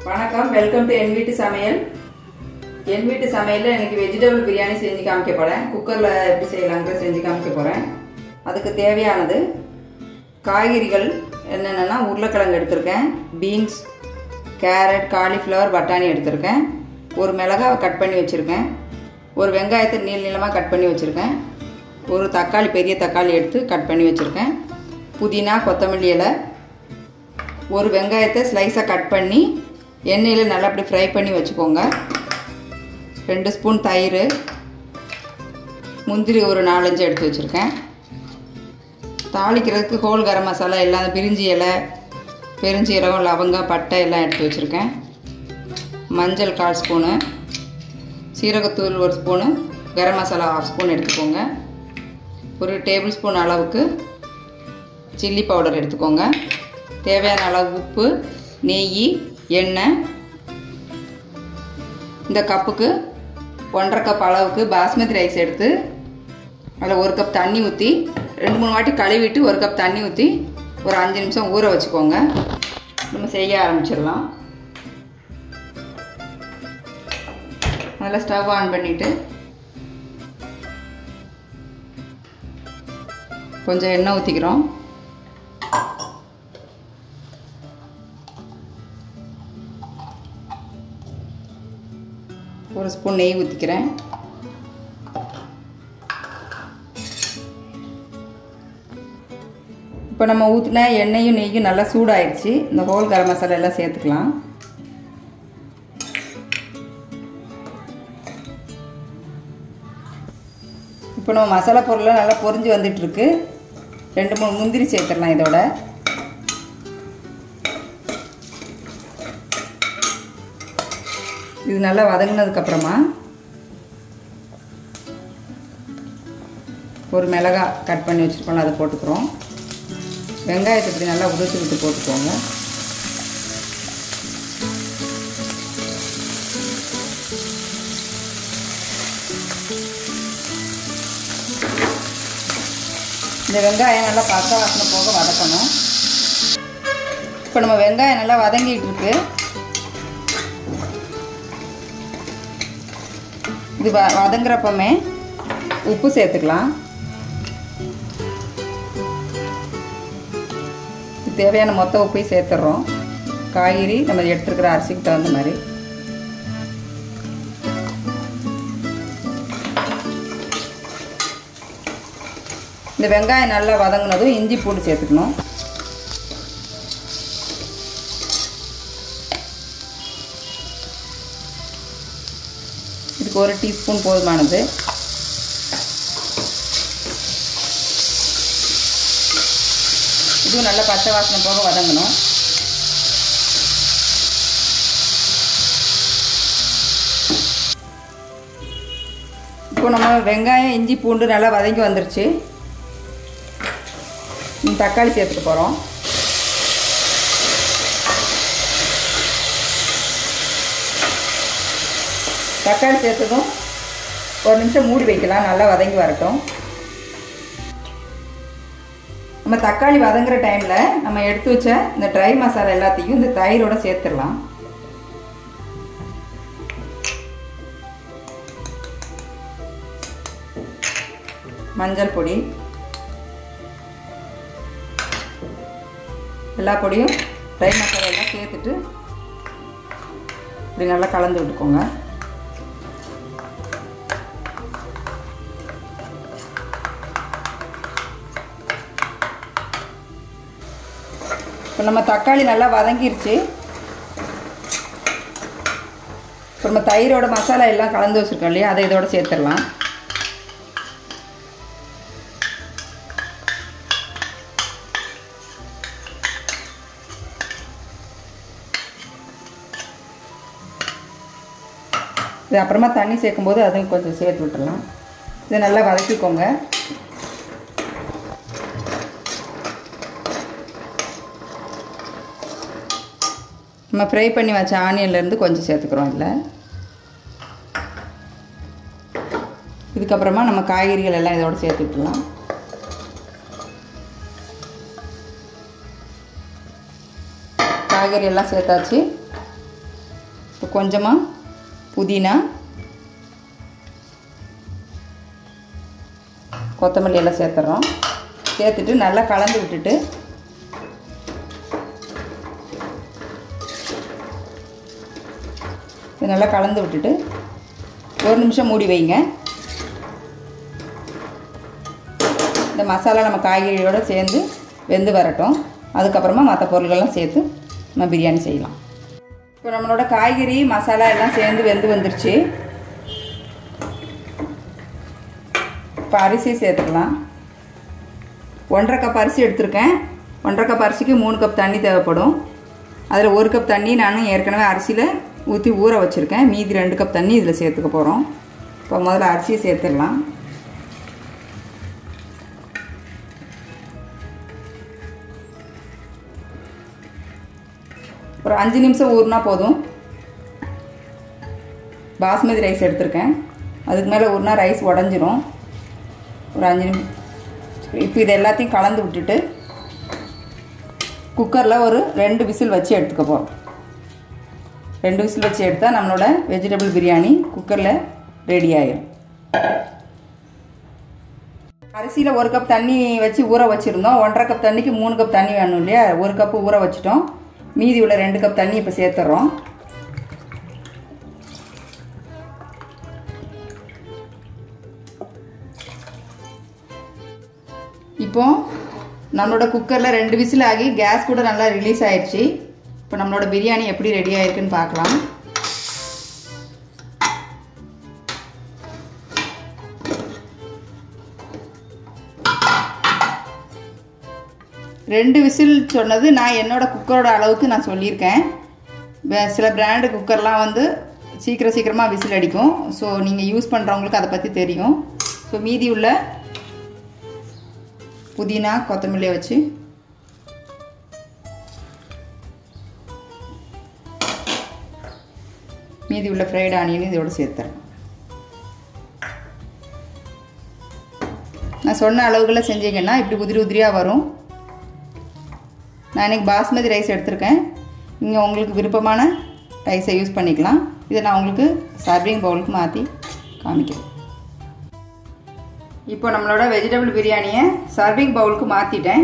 வணக்கம், welcome to என் வீட்டு சமையல். என் வீட்டு சமையலில் எனக்கு வெஜிடபிள் பிரியாணி செஞ்சு காமிக்க போகிறேன். குக்கரில் எப்படி செய்யலாங்கிற செஞ்சு காமிக்க போகிறேன். அதுக்கு தேவையானது காய்கறிகள் என்னென்னா உருளைக்கிழங்கு எடுத்திருக்கேன், பீன்ஸ், கேரட், காலிஃப்ளவர், பட்டாணி எடுத்திருக்கேன், ஒரு மிளகாய் கட் பண்ணி வச்சுருக்கேன், ஒரு வெங்காயத்தை நீளமாக கட் பண்ணி வச்சுருக்கேன், ஒரு தக்காளி, பெரிய தக்காளி எடுத்து கட் பண்ணி வச்சுருக்கேன், புதினா, கொத்தமல்லி இலை, ஒரு வெங்காயத்தை ஸ்லைஸாக கட் பண்ணி எண்ணெயில் நல்லா அப்படி ஃப்ரை பண்ணி வச்சுக்கோங்க, 2 ஸ்பூன் தயிர், முந்திரி ஒரு 4-5 எடுத்து வச்சுருக்கேன், தாளிக்கிறதுக்கு ஹோல் கரம் மசாலா எல்லாம், பிரிஞ்சி இலை, பெருஞ்சீரகம், லவங்கம், பட்டை எல்லாம் எடுத்து வச்சுருக்கேன், மஞ்சள் 1/4 ஸ்பூனு, சீரகத்தூள் 1 ஸ்பூனு, கரம் மசாலா 1/2 ஸ்பூன் எடுத்துக்கோங்க, ஒரு டேபிள் ஸ்பூன் அளவுக்கு சில்லி பவுடர் எடுத்துக்கோங்க, தேவையான அளவு உப்பு, நெய், எண்ணெய். இந்த கப்புக்கு 1.5 கப் அளவுக்கு பாஸ்மதி ரைஸ் எடுத்து அதில் 1 கப் தண்ணி ஊற்றி 2-3 வாட்டி கழுவிட்டு 1 கப் தண்ணி ஊற்றி ஒரு 5 நிமிஷம் ஊற வச்சுக்கோங்க. நம்ம செய்ய ஆரம்பிச்சிடலாம். நல்லா ஸ்டவ் ஆன் பண்ணிவிட்டு கொஞ்சம் எண்ணெய் ஊற்றிக்கிறோம். ஒரு ஸ்பூன் நெய் ஊற்றிக்கிறேன். இப்போ நம்ம ஊற்றின எண்ணெயும் நெய்யும் நல்லா சூடாயிடுச்சு. இந்த ஹோல் கரம் மசாலா எல்லாம் சேர்த்துக்கலாம். இப்போ நம்ம மசாலா பொருள்லாம் நல்லா பொரிஞ்சு வந்துட்டுருக்கு. 2-3 முந்திரி சேர்த்துடலாம். இதோட இது நல்லா வதங்கினதுக்கப்புறமா ஒரு மிளகாய் கட் பண்ணி வச்சுருக்கோம், அதை போட்டுக்கிறோம். வெங்காயத்தை இப்படி நல்லா உதிர்த்து விட்டு போட்டுக்கோங்க. இந்த வெங்காயம் நல்லா பச்சை வாசனை போக வதக்கணும். இப்போ நம்ம வெங்காயம் நல்லா வதங்கிட்டு இருக்கு. இது வதங்குறப்பமே உப்பு சேர்த்துக்கலாம். தேவையான மொத்த உப்பையும் சேர்த்துடுறோம். காய்கறி நம்ம எடுத்துருக்கிற அரிசிக்கு தகுந்த மாதிரி. இந்த வெங்காயம் நல்லா வதங்கினதும் இஞ்சி பூண்டு சேர்த்துக்கணும். இதுக்கு 1 டீஸ்பூன் போதுமானது. இதுவும் நல்லா பச்சை வாசனை போக வதங்கணும். இப்போ நம்ம வெங்காயம், இஞ்சி பூண்டு நல்லா வதங்கி வந்துருச்சு. தக்காளி சேர்த்துக்க போகிறோம். தக்காளி சேர்த்ததும் 1 நிமிஷம் மூடி வைக்கலாம், நல்லா வதங்கி வரட்டும். நம்ம தக்காளி வதங்குற டைமில் நம்ம எடுத்து வச்ச இந்த ட்ரை மசாலா எல்லாத்தையும் இந்த தயிரோடு சேர்த்துடலாம். மஞ்சள் பொடி, எல்லா பொடியும் ட்ரை மசாலா எல்லாம் சேர்த்துட்டு இப்படி நல்லா கலந்து விட்டுக்கோங்க. இப்போ நம்ம தக்காளி நல்லா வதங்கிருச்சு. இப்போ நம்ம தயிரோட மசாலா எல்லாம் கலந்து வச்சுருக்கோம் இல்லையா, அதை இதோட சேர்த்துடலாம். இது அப்புறமா தண்ணி சேர்க்கும்போது அதையும் கொஞ்சம் சேர்த்து விட்டுடலாம். இதை நல்லா வதக்கிக்கோங்க. நம்ம ஃப்ரை பண்ணி வச்ச ஆனியன்லேருந்து கொஞ்சம் சேர்த்துக்கிறோம். இல்லை, இதுக்கப்புறமா நம்ம காய்கறிகள் எல்லாம் இதோடு சேர்த்துக்கலாம். காய்கறி எல்லாம் சேர்த்தாச்சு. கொஞ்சமாக புதினா, கொத்தமல்லி எல்லாம் சேர்த்துறோம். சேர்த்துட்டு நல்லா கலந்து விட்டுட்டு நல்லா கலந்து விட்டுட்டு 1 நிமிஷம் மூடி வைங்க. இந்த மசாலா நம்ம காய்கறியோடு சேர்ந்து வெந்து வரட்டும். அதுக்கப்புறமா மற்ற பொருள்கள்லாம் சேர்த்து நம்ம பிரியாணி செய்யலாம். இப்போ நம்மளோட காய்கறி மசாலா எல்லாம் சேர்ந்து வெந்து வந்துருச்சு. இப்போ அரிசி சேர்த்துக்கலாம். 1.5 கப் அரிசி எடுத்திருக்கேன். 1.5 கப் அரிசிக்கு 3 கப் தண்ணி தேவைப்படும். அதில் 1 கப் தண்ணி நான் ஏற்கனவே அரிசியில் ஊற்றி ஊற வச்சுருக்கேன். மீதி 2 கப் தண்ணி இதில் சேர்த்துக்க போகிறோம். இப்போ முதல்ல அரிசியை சேர்த்துடலாம். ஒரு 5 நிமிஷம் ஊறினா போதும். பாஸ்மதி ரைஸ் எடுத்திருக்கேன். அதுக்கு மேலே ஊறினா ரைஸ் உடஞ்சிரும். ஒரு 5 நிமிஷம். இப்போ இது எல்லாத்தையும் கலந்து விட்டுட்டு குக்கரில் ஒரு 2 விசில் வச்சு எடுத்துக்க போகிறோம். 2 விசில் வச்சு எடுத்தால் நம்மளோட வெஜிடபிள் பிரியாணி குக்கரில் ரெடி ஆயிடும். அரிசியில் 1 கப் தண்ணி வச்சு ஊற வச்சுருந்தோம். 1.5 கப் தண்ணிக்கு 3 கப் தண்ணி வேணும் இல்லையா? 1 கப்பு ஊற வச்சுட்டோம். மீதி உள்ள 2 கப் தண்ணி இப்போ சேர்த்துறோம். இப்போ நம்மளோட குக்கரில் 2 விசில் ஆகி கேஸ் கூட நல்லா ரிலீஸ் ஆயிடுச்சு. இப்போ நம்மளோட பிரியாணி எப்படி ரெடி ஆயிருக்குன்னு பார்க்கலாம். ரெண்டு விசில் சொன்னது நான் என்னோட குக்கரோட அளவுக்கு நான் சொல்லியிருக்கேன். சில பிராண்டு குக்கர்லாம் வந்து சீக்கிரமாக விசில் அடிக்கும். ஸோ நீங்கள் யூஸ் பண்ணுறவங்களுக்கு அதை பற்றி தெரியும். ஸோ மீதி உள்ள புதினா கொத்தமல்லியை வச்சு மீதி உள்ள ஃப்ரைட் ஆனியன் இதோட சேர்த்துறேன். நான் சொன்ன அளவுகளை செஞ்சீங்கன்னா இப்படி உதிரி உதிரியாக வரும். நான் இன்றைக்கி பாஸ்மதி ரைஸ் எடுத்திருக்கேன். நீங்கள் உங்களுக்கு விருப்பமான ரைஸை யூஸ் பண்ணிக்கலாம். இதை நான் உங்களுக்கு சர்விங் பவுலுக்கு மாற்றி காமிக்கிறேன். இப்போ நம்மளோட வெஜிடபிள் பிரியாணியை சர்விங் பவுலுக்கு மாற்றிட்டேன்.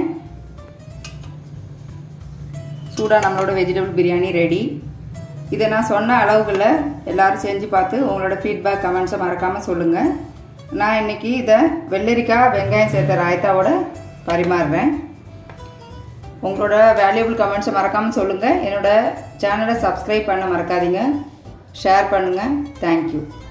சூடாக நம்மளோட வெஜிடபிள் பிரியாணி ரெடி. இதை நான் சொன்ன அளவுகளில் எல்லோரும் செஞ்சு பார்த்து உங்களோட ஃபீட்பேக் கமெண்ட்ஸை மறக்காமல் சொல்லுங்கள். நான் இன்றைக்கி இதை வெள்ளரிக்காய் வெங்காயம் சேர்த்த ராயத்தாவோட பரிமாறுறேன். உங்களோட வேல்யூபிள் கமெண்ட்ஸை மறக்காமல் சொல்லுங்கள். என்னோடய சேனலை சப்ஸ்கிரைப் பண்ண மறக்காதீங்க. ஷேர் பண்ணுங்கள். தேங்க்யூ.